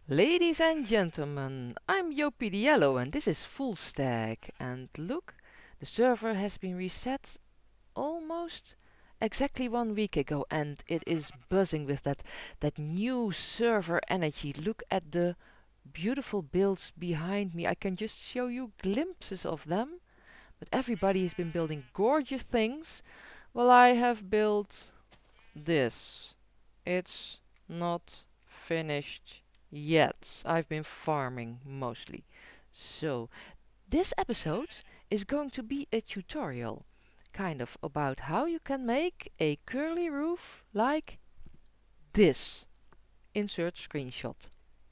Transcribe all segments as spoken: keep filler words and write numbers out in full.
Ladies and gentlemen, I'm Jopie the Yellow and this is Full Stack. And look, the server has been reset almost exactly one week ago and it is buzzing with that, that new server energy. Look at the beautiful builds behind me. I can just show you glimpses of them, but everybody has been building gorgeous things. Well, I have built this. It's not finished yet. I've been farming mostly. So, this episode is going to be a tutorial, kind of about how you can make a curly roof like this. Insert screenshot.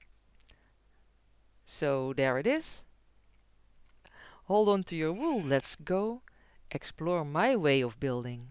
So, there it is. Hold on to your wool, let's go explore my way of building.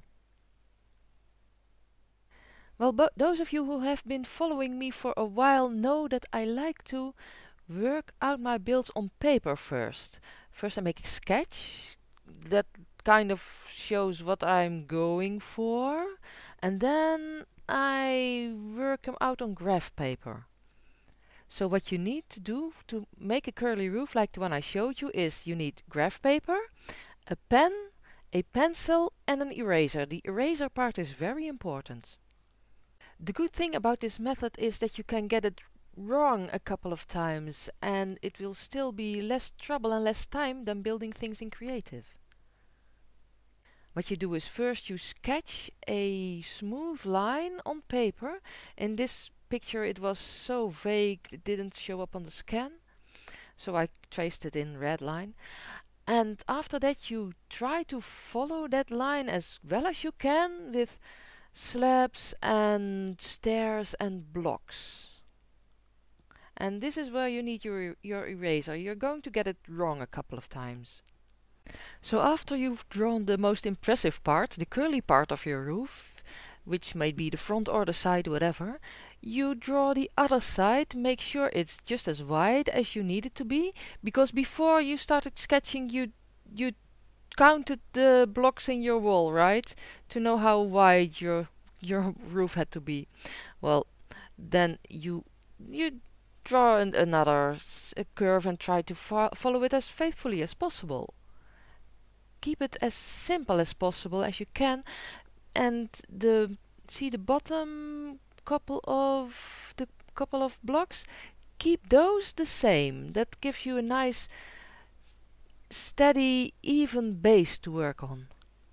Well, but those of you who have been following me for a while know that I like to work out my builds on paper first. First I make a sketch that kind of shows what I'm going for, and then I work them out on graph paper. So what you need to do to make a curly roof like the one I showed you is you need graph paper, a pen, a pencil and an eraser. The eraser part is very important. The good thing about this method is that you can get it wrong a couple of times and it will still be less trouble and less time than building things in Creative. What you do is first you sketch a smooth line on paper. In this picture it was so vague it didn't show up on the scan, so I traced it in red line. And after that you try to follow that line as well as you can with slabs and stairs and blocks. And this is where you need your, your eraser. You're going to get it wrong a couple of times. So after you've drawn the most impressive part, the curly part of your roof, which may be the front or the side, whatever, you draw the other side, make sure it's just as wide as you need it to be, because before you started sketching you you counted the blocks in your wall, right? To know how wide your your roof had to be. Well, then you you draw an, another s a curve and try to fo follow it as faithfully as possible. Keep it as simple as possible as you can, and the see the bottom couple of the couple of blocks, keep those the same. That gives you a nice steady, even base to work on.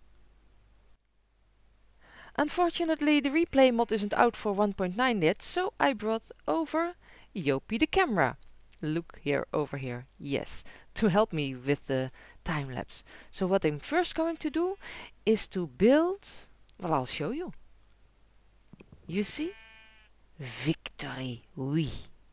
Unfortunately, the replay mod isn't out for one point nine yet, so I brought over Jopie the camera. Look here, over here, yes, to help me with the time lapse. So what I'm first going to do is to build, well, I'll show you. You see? Victory, oui.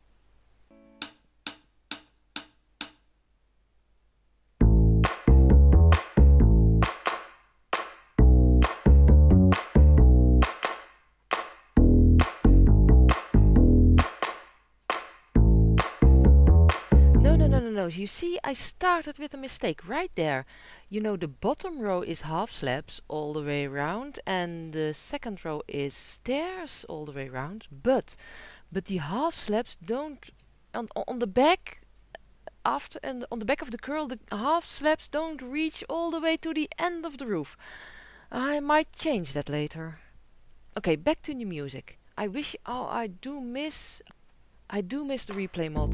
No, you see, I started with a mistake right there. You know, the bottom row is half slabs all the way around, and the second row is stairs all the way around. But, but the half slabs don't on on the back. After and on the back of the curl, the half slabs don't reach all the way to the end of the roof. I might change that later. Okay, back to the music. I wish. Oh, I do miss. I do miss the replay mod.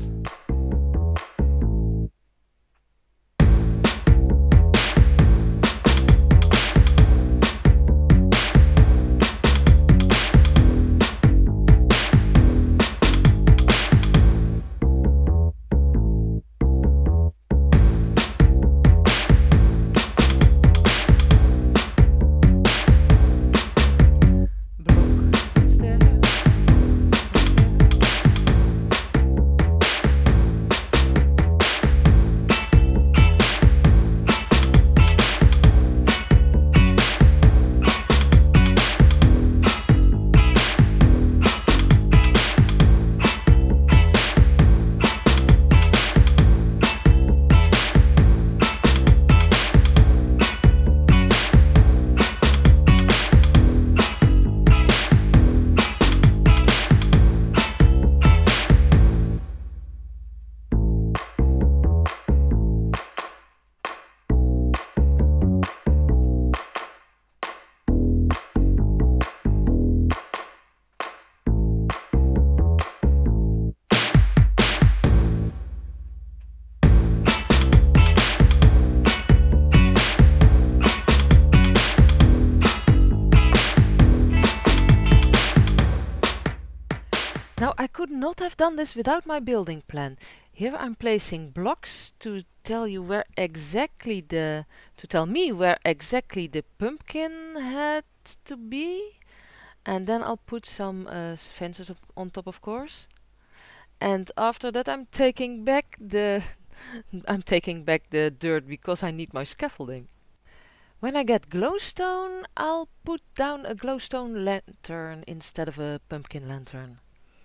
could not have done this without my building plan. Here I'm placing blocks to tell you where exactly the to tell me where exactly the pumpkin had to be, and then I'll put some uh, fences up on top, of course. And after that, I'm taking back the I'm taking back the dirt because I need my scaffolding. When I get glowstone, I'll put down a glowstone lantern instead of a pumpkin lantern.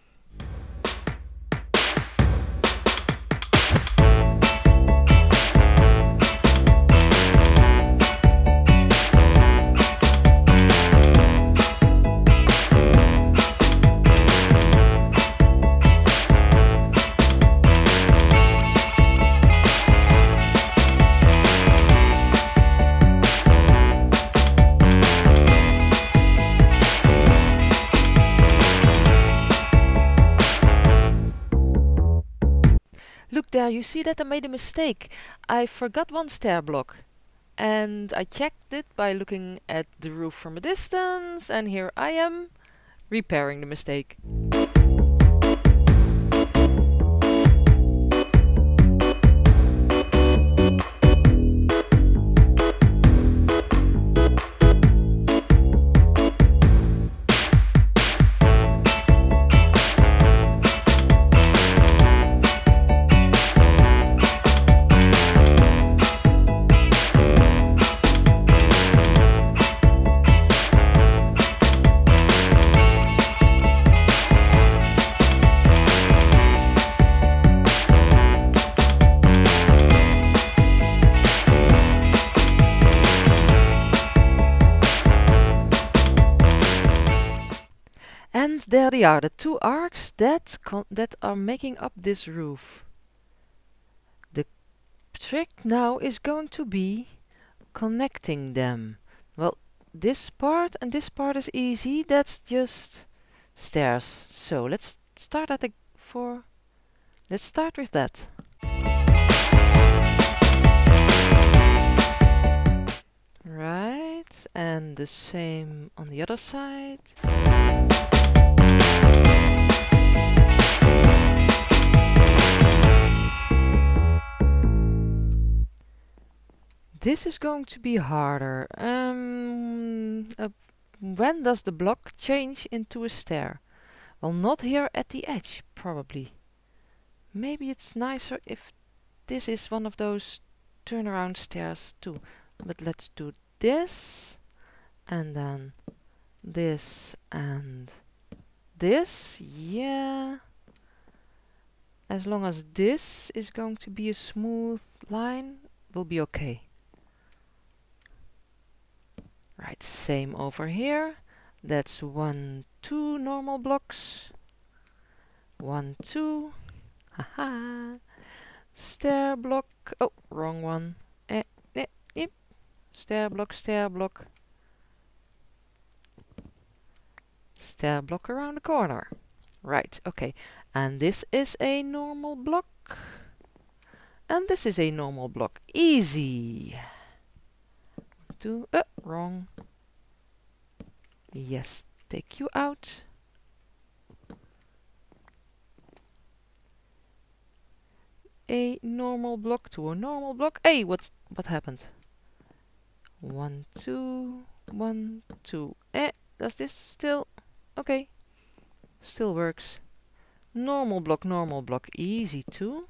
Look there, you see that I made a mistake. I forgot one stair block. And I checked it by looking at the roof from a distance, and here I am, repairing the mistake. And there they are, the two arcs that con that are making up this roof. The trick now is going to be connecting them. Well, this part and this part is easy. That's just stairs. So let's start at the for. Let's start with that. Right, and the same on the other side. This is going to be harder. Um, uh, when does the block change into a stair? Well, not here at the edge, probably. Maybe it's nicer if this is one of those turnaround stairs too. But let's do this, and then this, and this. Yeah. As long as this is going to be a smooth line, we'll be okay. Right, same over here. That's one, two normal blocks. One, two. Haha. Stair block. Oh, wrong one. Eh, eh, eh. Stair block, stair block. Stair block around the corner. Right, okay. And this is a normal block. And this is a normal block. Easy. Two, uh, wrong. Yes, take you out. A normal block to a normal block. Hey, what's what happened? One, two, one, two. Eh, does this still? Okay, still works. Normal block, normal block, easy too.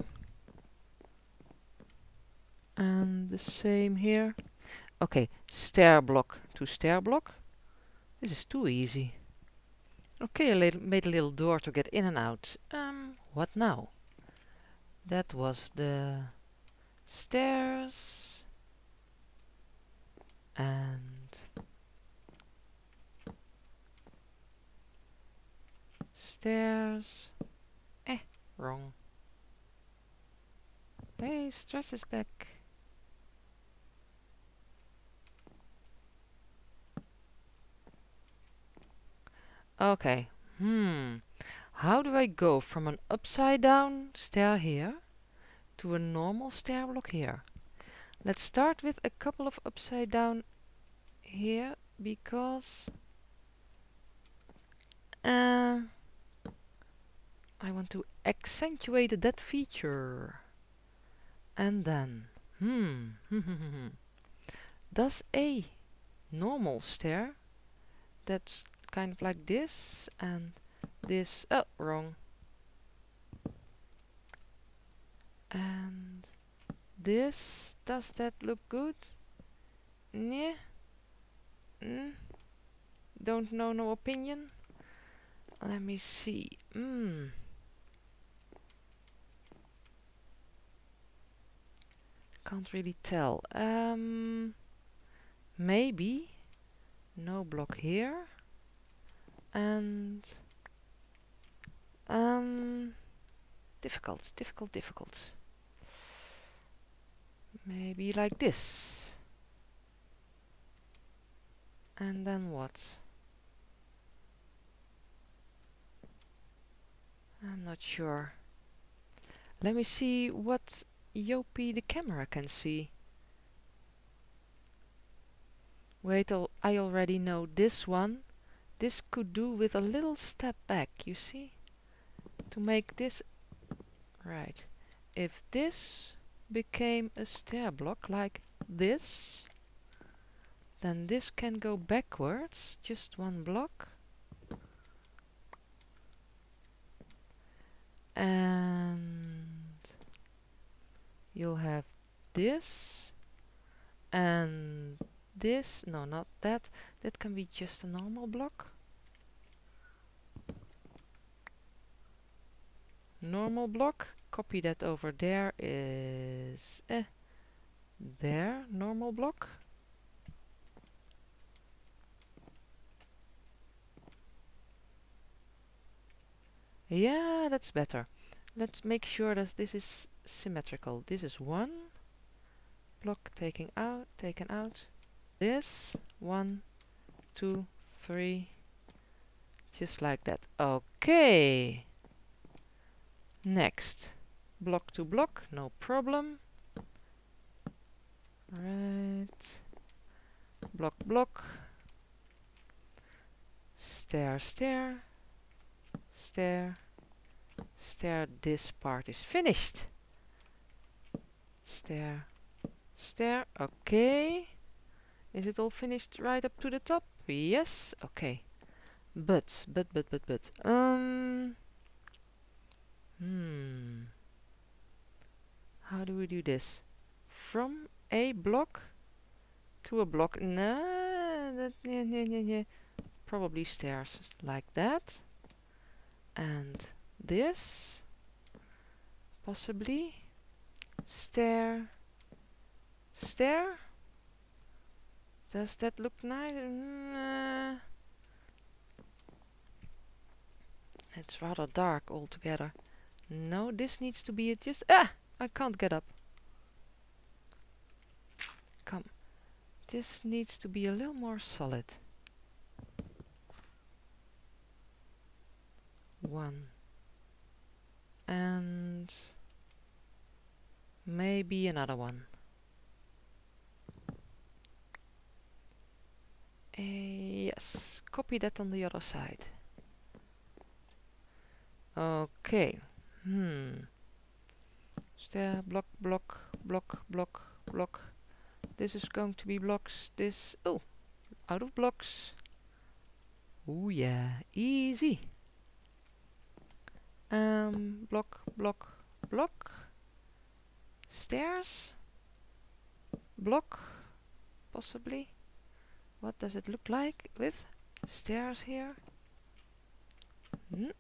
And the same here. Okay, stair block to stair block. This is too easy. Okay, I made a little door to get in and out. Um, what now? That was the stairs. And stairs. Eh, wrong. Hey, stress is back. Okay, hmm. How do I go from an upside down stair here to a normal stair block here? Let's start with a couple of upside down here, because uh, I want to accentuate that feature. And then, hmm, does a normal stair that's kind of like this and this, oh, wrong. And this, does that look good? Yeah. Mm. Don't know, no opinion. Let me see. Mm. Can't really tell. Um, maybe no block here. And um, difficult, difficult, difficult. Maybe like this. And then what? I'm not sure. Let me see what Yopi the camera can see. Wait, al I already know this one. This could do with a little step back, you see? To make this right. If this became a stair block like this, then this can go backwards, just one block. And you'll have this and this. No, not that. That can be just a normal block. Normal block. Copy that over there is eh, there, normal block. Yeah, that's better. Let's make sure that this is symmetrical. This is one block taking out, taken out. This one, two, three, just like that. Okay. Next, block to block, no problem. Right. Block, block. Stair, stair. Stair. Stair. This part is finished. Stair. Stair. Okay. Is it all finished right up to the top? Yes. Okay. But, but, but, but, but. Um. Hmm. How do we do this? From a block to a block. No, that, yeah, yeah, yeah, yeah. Probably stairs like that. And this. Possibly. Stair. Stair. Does that look nice? Mm, uh, it's rather dark altogether. No, this needs to be just... Ah! I can't get up. Come. This needs to be a little more solid. One. And... maybe another one. Uh, yes. Copy that on the other side. Okay. Hmm. Stair, block, block, block, block, block. This is going to be blocks. This, oh, out of blocks. Oh yeah, easy. Um, block, block, block. Stairs. Block, possibly. What does it look like with stairs here? Mm.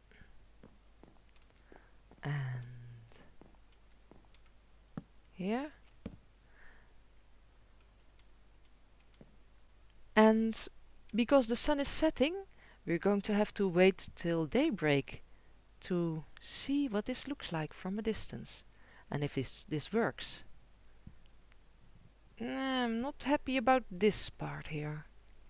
And here. And because the sun is setting, we're going to have to wait till daybreak to see what this looks like from a distance and if this, this works. Nah, I'm not happy about this part here.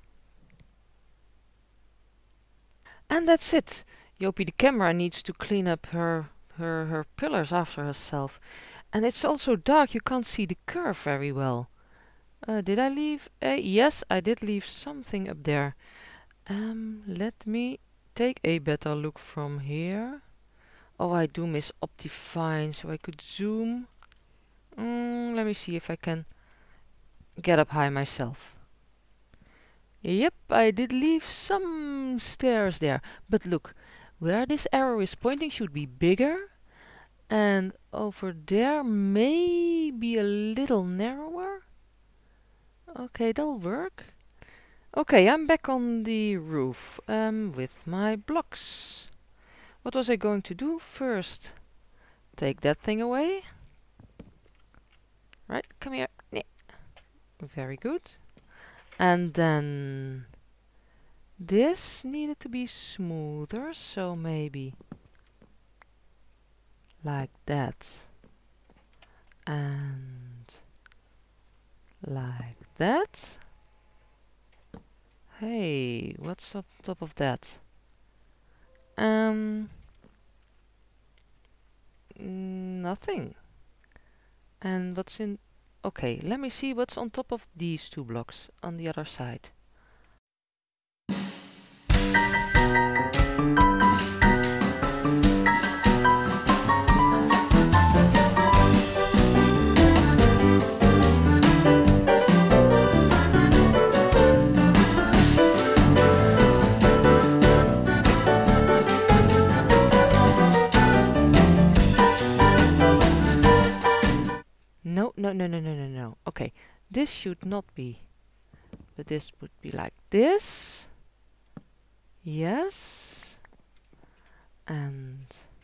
And that's it. Yopi the camera needs to clean up her, her, her pillars after herself. And it's also dark, you can't see the curve very well. Uh, did I leave a... Yes, I did leave something up there. Um, let me take a better look from here. Oh, I do miss Optifine, so I could zoom. Mm, let me see if I can get up high myself. Yep, I did leave some stairs there. But look, where this arrow is pointing should be bigger. And over there maybe a little narrower. Okay, that'll work. Okay, I'm back on the roof um, with my blocks. What was I going to do first? Take that thing away. Right, come here. Yeah. Very good. And then this needed to be smoother, so maybe like that. And like that. Hey, what's on top of that? Um, nothing. And what's in... Okay, let me see what's on top of these two blocks on the other side. No, no, no, no, no, no, no. Okay, this should not be. But this would be like this. Yes. And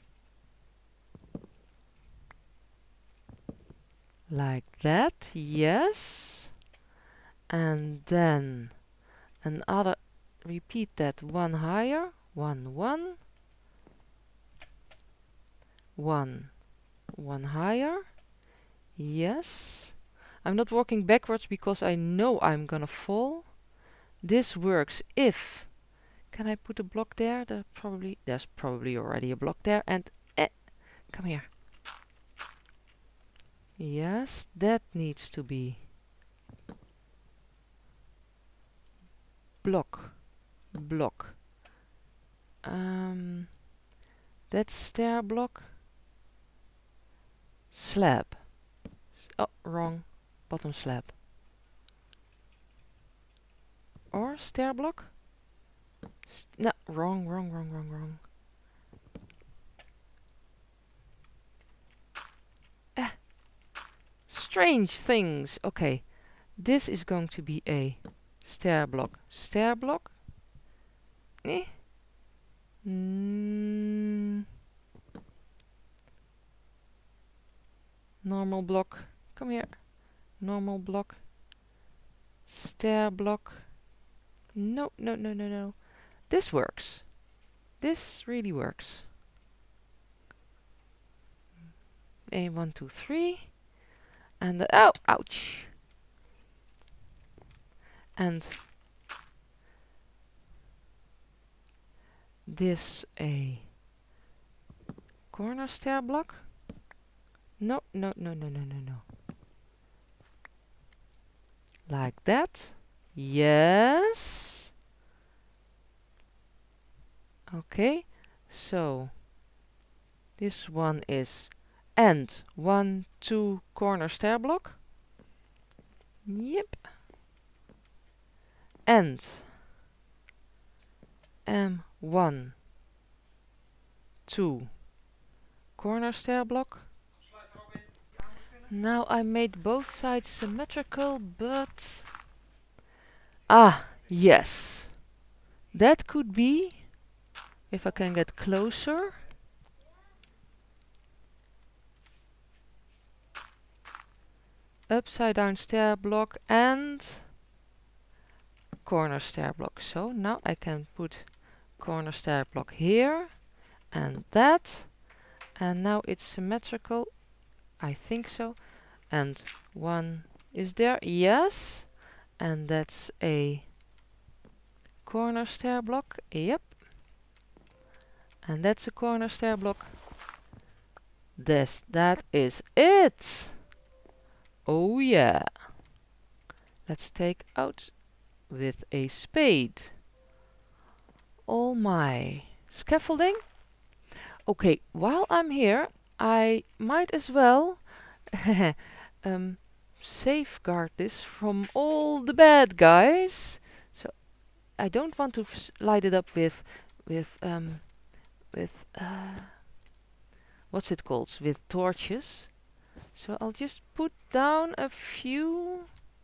like that. Yes. And then another, repeat that one higher. One, one. One, one higher. Yes. I'm not walking backwards because I know I'm gonna fall. This works if... Can I put a block there? There probably, there's probably already a block there. And eh, come here. Yes, that needs to be block, block. Um, that's stair block. Slab. Oh, wrong. Bottom slab. Or stair block? St no, wrong, wrong, wrong, wrong, wrong. Ah, strange things. Okay, this is going to be a stair block. Stair block? Eh? Mm. Normal block. Come here. Normal block. Stair block. No, no, no, no, no. This works. This really works. A one, two, three. And the, oh, ouch. And this a corner stair block. No, no, no, no, no, no, no. Like that. Yes. Okay. So this one is and one, two corner stair block. Yep. And M one, two corner stair block. Now I made both sides symmetrical, but... Ah, yes. That could be, if I can get closer. Upside down stair block and corner stair block. So now I can put corner stair block here and that. And now it's symmetrical. I think so. And one is there. Yes. And that's a corner stair block. Yep. And that's a corner stair block. This, that is it. Oh yeah. Let's take out with a spade all my scaffolding. Okay, while I'm here, I might as well um, safeguard this from all the bad guys. So I don't want to s- light it up with with um with uh what's it called, with torches. So I'll just put down a few.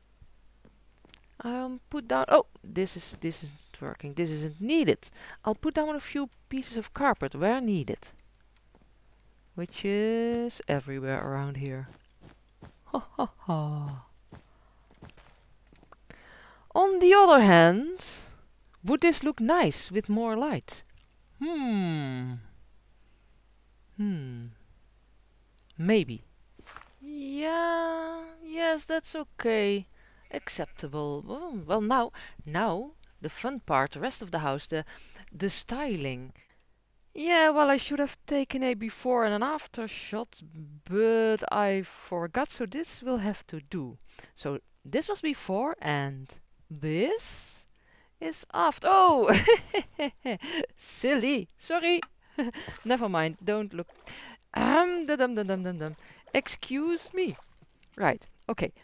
Um, put down. Oh, this is this isn't working. This isn't needed. I'll put down a few pieces of carpet where needed, which is everywhere around here. Ha ha ha. On the other hand, would this look nice with more light? Hmm. Hmm. Maybe. Yeah. Yes, that's okay. Acceptable. Well, well, now, now the fun part, the rest of the house, the the styling. Yeah, well, I should have taken a before and an after shot, but I forgot, so this will have to do. So this was before, and this is after. Oh, silly. Sorry. Never mind. Don't look. Um, dum dum dum dum dum. Excuse me. Right. Okay.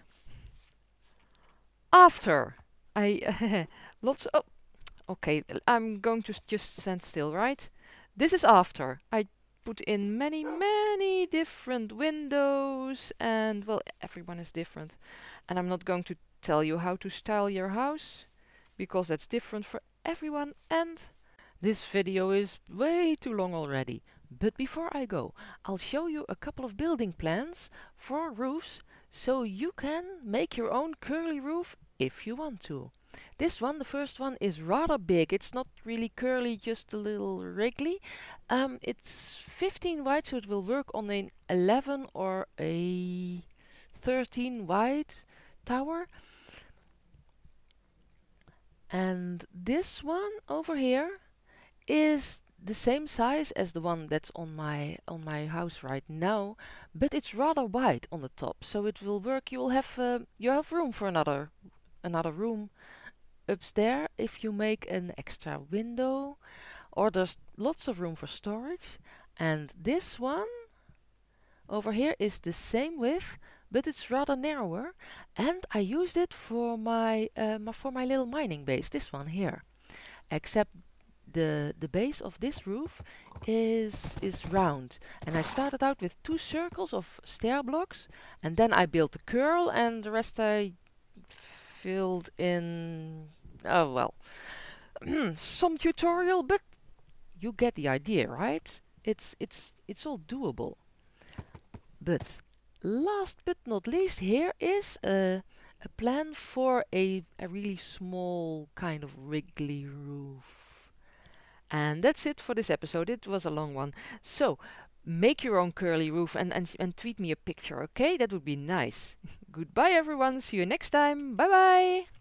After I lots. Oh, okay. l- I'm going to s- just stand still, right? This is after I put in many, many different windows, and well, everyone is different. And I'm not going to tell you how to style your house because that's different for everyone, and this video is way too long already. But before I go, I'll show you a couple of building plans for roofs so you can make your own curly roof if you want to. This one, the first one, is rather big. It's not really curly, just a little wriggly. Um, it's fifteen wide, so it will work on an eleven or a thirteen wide tower. And this one over here is the same size as the one that's on my on my house right now, but it's rather wide on the top, so it will work. You will have uh, you have room for another another room upstairs if you make an extra window, or there's lots of room for storage. And this one over here is the same width, but it's rather narrower, and I used it for my uh, my- for my little mining base. This one here, except the the base of this roof is is round, and I started out with two circles of stair blocks, and then I built a curl, and the rest I filled in. Oh well, some tutorial, but you get the idea, right? It's it's it's all doable. But last but not least, here is a a plan for a a really small kind of wriggly roof. And that's it for this episode. It was a long one. So, make your own curly roof and, and, and tweet me a picture, okay? That would be nice. Goodbye, everyone. See you next time. Bye bye.